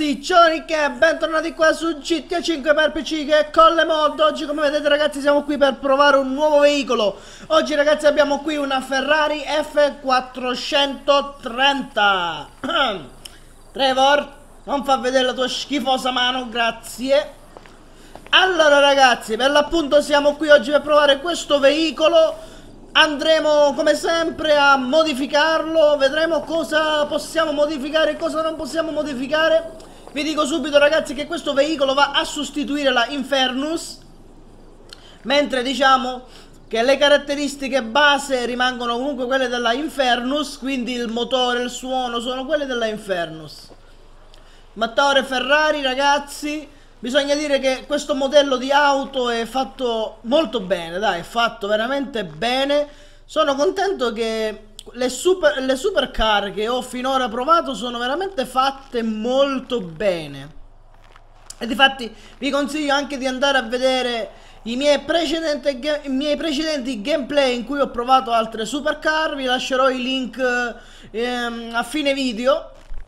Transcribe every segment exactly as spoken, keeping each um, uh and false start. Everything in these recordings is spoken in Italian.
ragazzi, Johnny che bentornati qua su G T A cinque per P C che con le mod. Oggi come vedete ragazzi siamo qui per provare un nuovo veicolo. Oggi ragazzi abbiamo qui una Ferrari F quattrocentotrenta. Trevor, non fa vedere la tua schifosa mano, grazie. Allora ragazzi, per l'appunto siamo qui oggi per provare questo veicolo. Andremo come sempre a modificarlo, vedremo cosa possiamo modificare e cosa non possiamo modificare. Vi dico subito ragazzi che questo veicolo va a sostituire la Infernus, mentre diciamo che le caratteristiche base rimangono comunque quelle della Infernus, quindi il motore, il suono sono quelle della Infernus. Motore Ferrari ragazzi. Bisogna dire che questo modello di auto è fatto molto bene, dai, è fatto veramente bene. Sono contento che le, super, le supercar che ho finora provato sono veramente fatte molto bene. E difatti vi consiglio anche di andare a vedere i miei precedenti, i miei precedenti gameplay in cui ho provato altre supercar. Vi lascerò i link ehm, a fine video.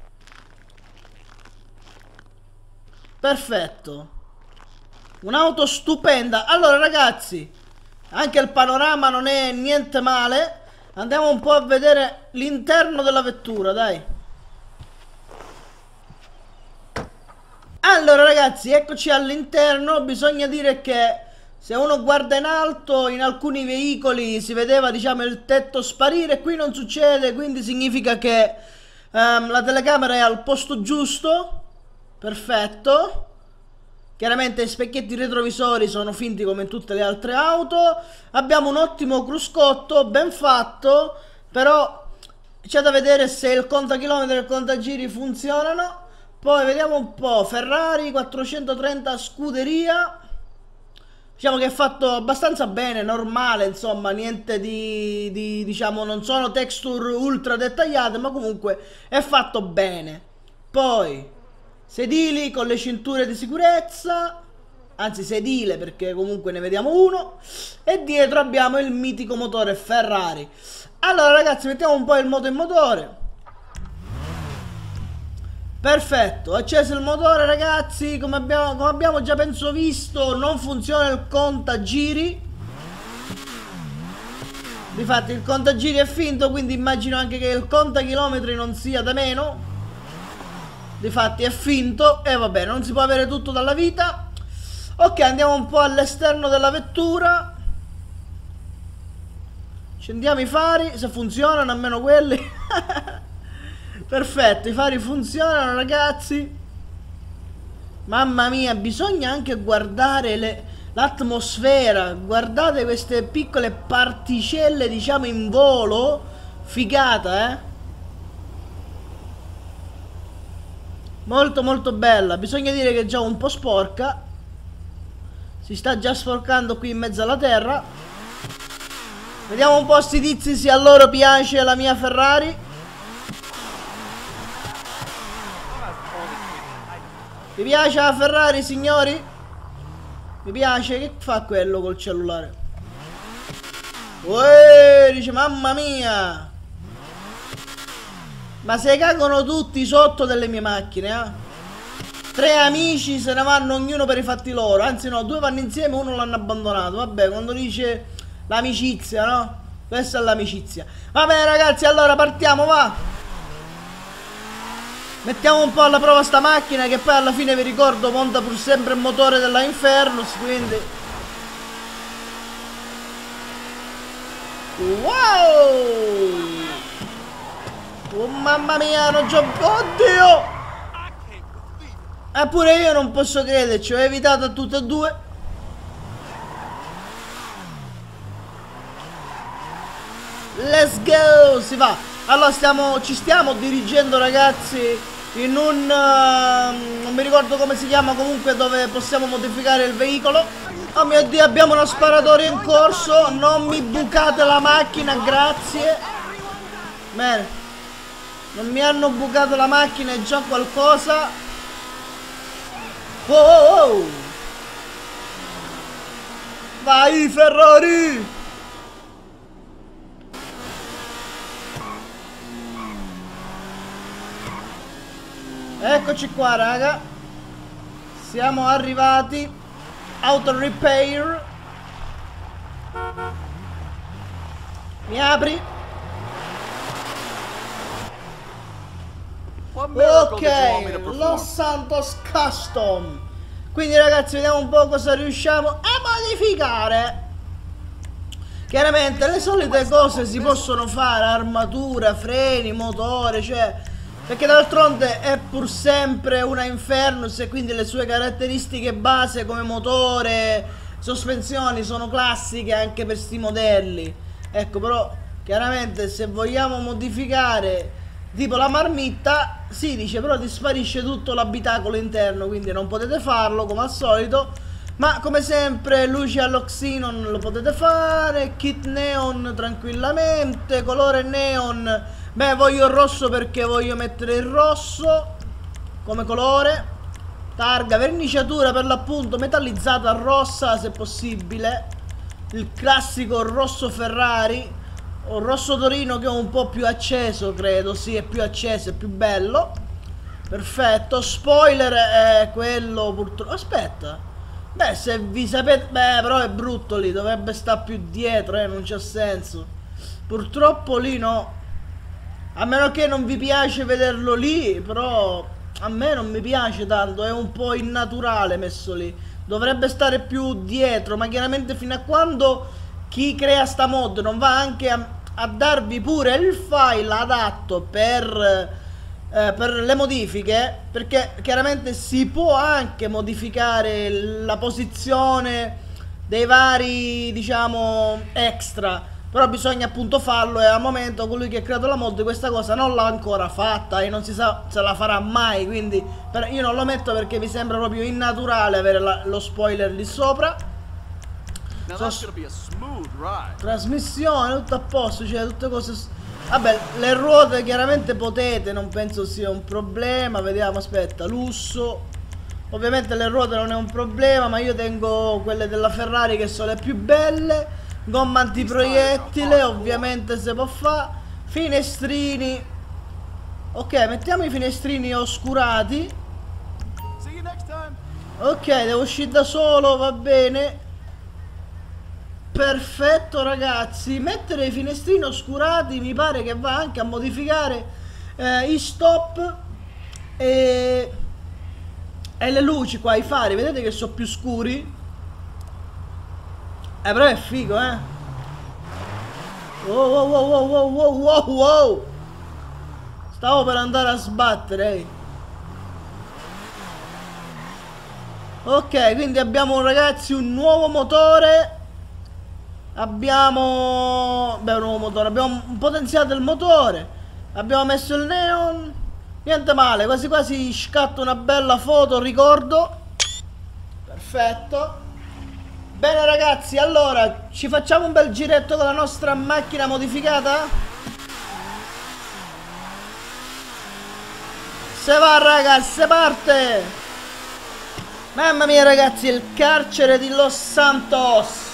Perfetto. Un'auto stupenda. Allora ragazzi, anche il panorama non è niente male. Andiamo un po' a vedere l'interno della vettura, dai. Allora ragazzi, eccoci all'interno. Bisogna dire che se uno guarda in alto, in alcuni veicoli si vedeva diciamo il tetto sparire. Qui non succede, quindi significa che um, la telecamera è al posto giusto. Perfetto. Chiaramente i specchietti retrovisori sono finti come in tutte le altre auto. Abbiamo un ottimo cruscotto, ben fatto. Però c'è da vedere se il contachilometri e il contagiri funzionano. Poi vediamo un po'. Ferrari quattrocentotrenta scuderia. Diciamo che è fatto abbastanza bene, normale, insomma, niente di, di diciamo, non sono texture ultra dettagliate, ma comunque è fatto bene. Poi sedili con le cinture di sicurezza, anzi sedile perché comunque ne vediamo uno. E dietro abbiamo il mitico motore Ferrari. Allora ragazzi, mettiamo un po' il moto in motore. Perfetto, acceso il motore ragazzi. Come abbiamo, come abbiamo già penso visto, non funziona il contagiri. Difatti il contagiri è finto, quindi immagino anche che il contachilometri non sia da meno. Difatti è finto e va bene, non si può avere tutto dalla vita. Ok, andiamo un po' all'esterno della vettura. Accendiamo i fari, se funzionano, almeno quelli. Perfetto, i fari funzionano ragazzi. Mamma mia, bisogna anche guardare l'atmosfera. Guardate queste piccole particelle diciamo in volo. Figata, eh. Molto molto bella. Bisogna dire che è già un po' sporca. Si sta già sporcando qui in mezzo alla terra. Vediamo un po' sti tizi se a loro piace la mia Ferrari. Vi piace la Ferrari signori? Mi piace? Che fa quello col cellulare? Uè, dice mamma mia. Ma se cagano tutti sotto delle mie macchine, eh? Tre amici se ne vanno ognuno per i fatti loro. Anzi no, due vanno insieme, uno l'hanno abbandonato. Vabbè, quando dice l'amicizia, no? Questa è l'amicizia. Vabbè ragazzi, allora partiamo, va. Mettiamo un po' alla prova sta macchina, che poi alla fine vi ricordo monta pur sempre il motore della Infernus, quindi wow. Oh mamma mia, non c'ho... Oddio! Eppure io non posso crederci, ho evitato a tutte e due. Let's go! Si va! Allora stiamo, ci stiamo dirigendo ragazzi in un... Uh, non mi ricordo come si chiama, comunque dove possiamo modificare il veicolo. Oh mio Dio, abbiamo uno sparatore in corso. Non mi bucate la macchina, grazie. Bene. Non mi hanno bucato la macchina, è già qualcosa. Oh, oh, oh. Vai Ferrari. eccoci qua, raga. Siamo arrivati. Auto repair. Mi apri? Ok, Los Santos Custom. Quindi ragazzi, vediamo un po' cosa riusciamo a modificare. Chiaramente le solite cose si possono fare: armatura, freni, motore, cioè, perché d'altronde è pur sempre una Infernus e quindi le sue caratteristiche base come motore, sospensioni sono classiche anche per sti modelli. Ecco, però chiaramente se vogliamo modificare tipo la marmitta, si dice però ti sparisce tutto l'abitacolo interno, quindi non potete farlo come al solito. Ma come sempre luci alloxenon lo potete fare, kit neon tranquillamente, colore neon, beh voglio il rosso perché voglio mettere il rosso come colore, targa, verniciatura per l'appunto metallizzata rossa se possibile, il classico rosso Ferrari o rosso Torino che è un po' più acceso, credo, sì, è più acceso, è più bello, perfetto. Spoiler è quello purtroppo, aspetta, beh, se vi sapete... Beh, però è brutto lì, dovrebbe stare più dietro, eh, non c'ha senso. Purtroppo lì no. A meno che non vi piace vederlo lì, però a me non mi piace tanto, è un po' innaturale messo lì. Dovrebbe stare più dietro, ma chiaramente fino a quando chi crea sta mod non va anche a, a darvi pure il file adatto per... Eh, per le modifiche, perché chiaramente si può anche modificare la posizione dei vari, diciamo, extra, però bisogna appunto farlo e al momento colui che ha creato la mod questa cosa non l'ha ancora fatta e non si sa se la farà mai, quindi per, io non lo metto perché mi sembra proprio innaturale avere la, lo spoiler lì sopra. So, trasmissione, tutto a posto, cioè tutte cose... Vabbè, le ruote chiaramente potete, non penso sia un problema. Vediamo, aspetta, lusso. Ovviamente le ruote non è un problema, ma io tengo quelle della Ferrari che sono le più belle. Gomma antiproiettile, ovviamente si può fare. Finestrini. Ok, mettiamo i finestrini oscurati. Ok, devo uscire da solo, va bene. Perfetto ragazzi, mettere i finestrini oscurati mi pare che va anche a modificare eh, i stop e, e le luci qua, i fari, vedete che sono più scuri? Eh però è figo, eh. Wow wow wow wow wow wow wow wow. Stavo per andare a sbattere, eh. Ok, quindi abbiamo ragazzi un nuovo motore. Abbiamo... Beh, un nuovo motore. Abbiamo potenziato il motore. Abbiamo messo il neon. Niente male, quasi quasi scatto una bella foto, ricordo. Perfetto. Bene ragazzi, allora ci facciamo un bel giretto con la nostra macchina modificata. Se va ragazzi, se parte. Mamma mia ragazzi, il carcere di Los Santos.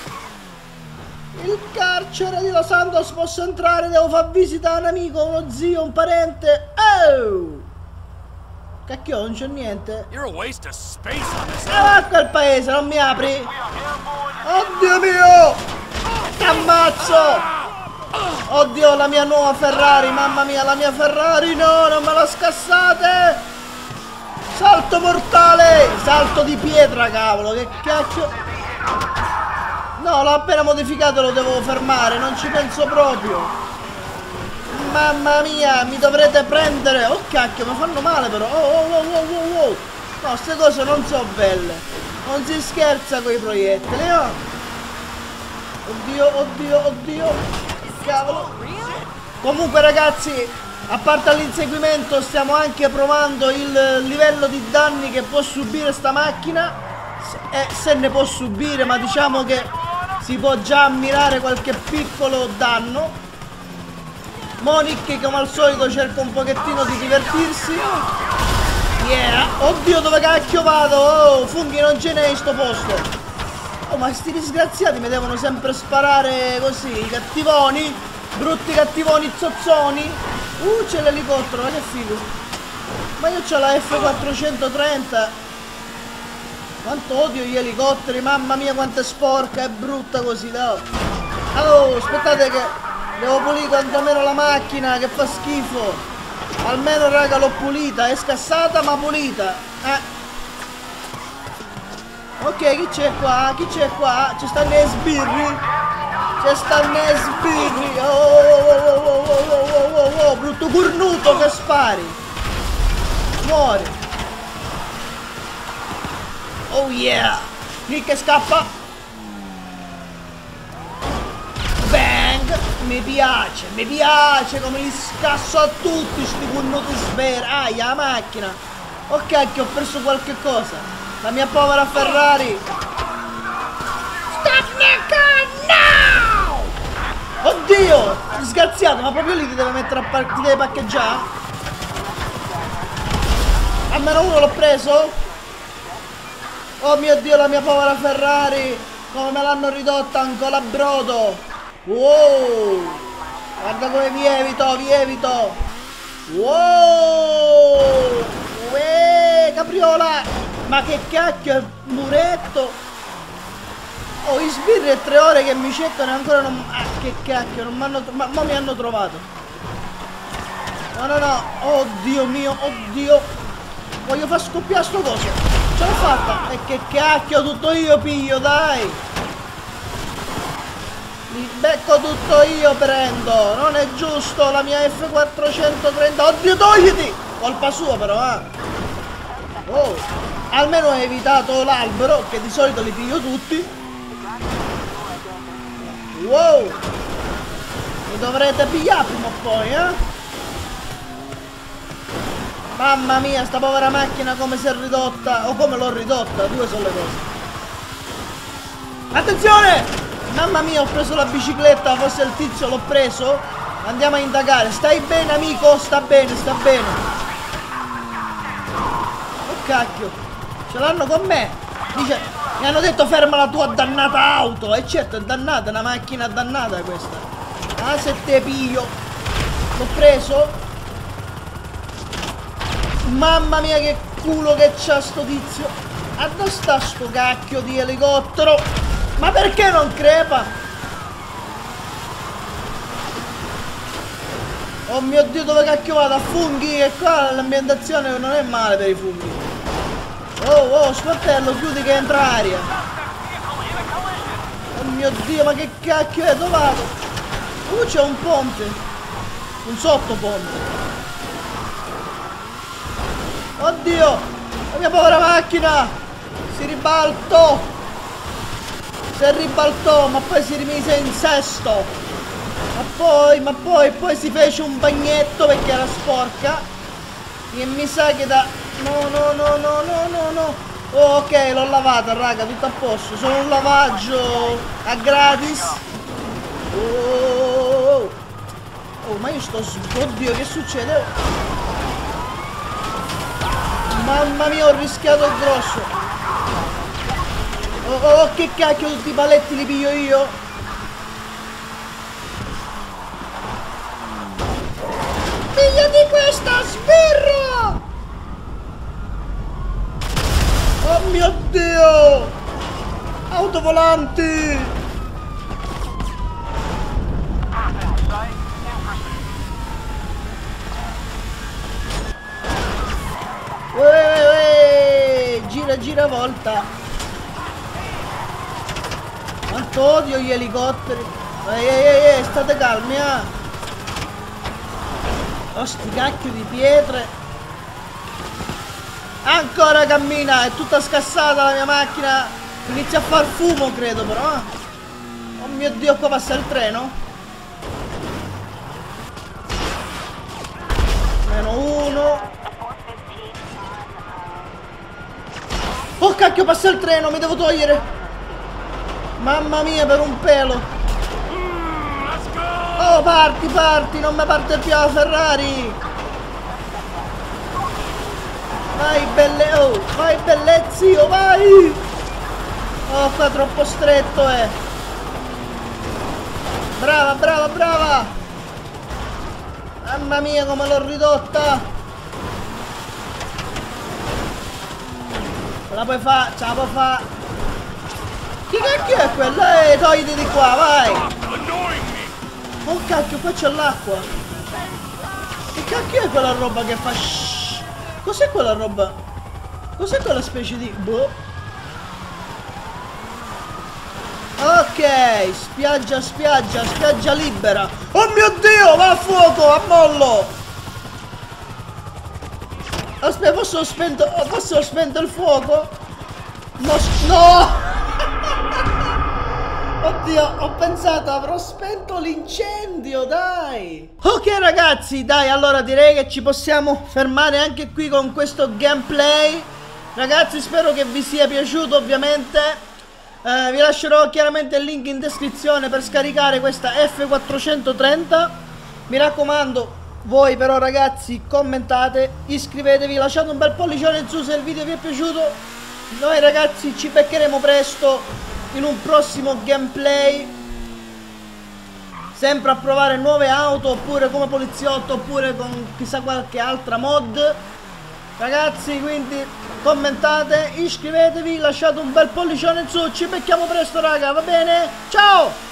Il carcere di Los Santos, posso entrare? Devo far visita a un amico, uno zio, un parente. Oh! Cacchio, non c'è niente. Ah, va a quel paese, non mi apri? Oddio mio! T'ammazzo! Oddio, la mia nuova Ferrari, mamma mia, la mia Ferrari, no, non me la scassate! Salto mortale! Salto di pietra, cavolo, che cacchio... No, l'ho appena modificato, lo devo fermare, non ci penso proprio. Mamma mia, mi dovrete prendere. Oh cacchio, mi fanno male però. Oh, oh, oh, oh, oh, oh. No, queste cose non sono belle. Non si scherza con i proiettili, no? Oddio, oddio, oddio. Cavolo. Comunque ragazzi, a parte l'inseguimento, stiamo anche provando il livello di danni che può subire sta macchina. E se ne può subire, ma diciamo che si può già ammirare qualche piccolo danno. Monique come al solito cerca un pochettino di divertirsi. Yeah. Oddio, dove cacchio vado? Oh, funghi non ce n'è in sto posto. Oh, ma sti disgraziati mi devono sempre sparare così. I cattivoni, brutti cattivoni zozzoni. Uh, c'è l'elicottero, ma che figo. Ma io c'ho la F quattrocentotrenta. Quanto odio gli elicotteri, mamma mia quanto è sporca, è brutta così, no? Oh, aspettate che devo pulire quantomeno la macchina che fa schifo. Almeno raga l'ho pulita, è scassata ma pulita. Eh. Ok, chi c'è qua? Chi c'è qua? Ci stanno le sbirri. Ci stanno le sbirri. Oh, oh, oh, oh, oh, oh, oh, oh, brutto cornuto che spari. Muori. Oh yeah. Lì che scappa. Bang. Mi piace, mi piace come li scasso a tutti sti cornuti sbirri. Aia, la macchina. Ok, che ho perso qualche cosa. La mia povera Ferrari. Stop now! Oddio! Disgraziato, ma proprio lì ti deve mettere a par ti deve parcheggiare? Almeno uno l'ho preso? Oh mio Dio, la mia povera Ferrari! Come me l'hanno ridotta ancora a brodo! Wow! Guarda come vi evito, vi evito! Wow! Uè, capriola! Ma che cacchio è muretto! Oh, i sbirri è tre ore che mi cercano e ancora non... Ah, che cacchio, non mi hanno... Ma, ma mi hanno trovato! No, no, no! Oddio mio, oddio! Voglio far scoppiare sto coso! Ce l'ho fatta! E che cacchio, tutto io piglio, dai! Mi becco tutto io, prendo! Non è giusto, la mia F quattrocentotrenta... Oddio, togliti! Colpa sua però, eh! Oh! Almeno ho evitato l'albero, che di solito li piglio tutti. Wow! Mi dovrete pigliare prima o poi, eh? Mamma mia, sta povera macchina come si è ridotta. O come l'ho ridotta, due sono le cose. Attenzione! Mamma mia, ho preso la bicicletta, forse il tizio l'ho preso. Andiamo a indagare. Stai bene, amico? Sta bene, sta bene. Oh cacchio. Ce l'hanno con me. Dice, mi hanno detto ferma la tua dannata auto. E certo è dannata, è una macchina dannata questa. Ah, se te piglio. L'ho preso. Mamma mia che culo che c'ha sto tizio. A dove sta sto cacchio di elicottero? Ma perché non crepa? Oh mio Dio, dove cacchio vado? A funghi? E qua l'ambientazione non è male per i funghi. Oh, oh, sportello, chiudi che entra aria. Oh mio Dio, ma che cacchio è? Dove vado? Uh, c'è un ponte. Un sottoponte. Oddio, la mia povera macchina. Si ribaltò. Si ribaltò, ma poi si rimise in sesto. Ma poi, ma poi, poi si fece un bagnetto perché era sporca. E mi sa che da... No, no, no, no, no, no, no. Oh, ok, l'ho lavata, raga, tutto a posto. Sono un lavaggio a gratis. Oh, oh, oh. Oh, ma io sto... Oddio, che succede? Mamma mia, ho rischiato il grosso. Oh, oh, oh, che cacchio, tutti i paletti li piglio io. Figlio di questa sbirra! Oh mio Dio! Autovolanti! Uè, uè, gira gira volta! Quanto odio gli elicotteri! Ehi ehi ehi, state calmi, eh! Oh, sti cacchio di pietre! Ancora cammina, è tutta scassata la mia macchina. Inizia a far fumo, credo, però. Eh? Oh mio Dio, qua passa il treno. Meno uno. Oh cacchio, passa il treno, mi devo togliere. Mamma mia, per un pelo. Oh, parti, parti, non mi parte più la Ferrari. Vai belle, oh, vai belle zio, vai! Oh, qua troppo stretto, eh! Brava, brava, brava! Mamma mia come l'ho ridotta! la puoi fare, ce la puoi fare. Chi cacchio è quello? Eh, togliti di qua, vai. Oh cacchio, qua c'è l'acqua. Che cacchio è quella roba che fa? Cos'è quella roba? Cos'è quella specie di... boh. Ok, spiaggia, spiaggia, spiaggia libera. Oh mio Dio, va a fuoco, a mollo. Aspetta, forse ho spento, forse ho spento il fuoco. No, no. Oddio, ho pensato avrò spento l'incendio, dai. Ok ragazzi, dai, allora direi che ci possiamo fermare anche qui con questo gameplay. Ragazzi, spero che vi sia piaciuto, ovviamente. Eh, vi lascerò chiaramente il link in descrizione per scaricare questa F quattrocentotrenta. Mi raccomando, voi però ragazzi commentate, iscrivetevi, lasciate un bel pollicione in su se il video vi è piaciuto. Noi ragazzi ci beccheremo presto in un prossimo gameplay, sempre a provare nuove auto, oppure come poliziotto, oppure con chissà qualche altra mod. Ragazzi, quindi commentate, iscrivetevi, lasciate un bel pollicione in su, ci becchiamo presto raga, va bene? Ciao!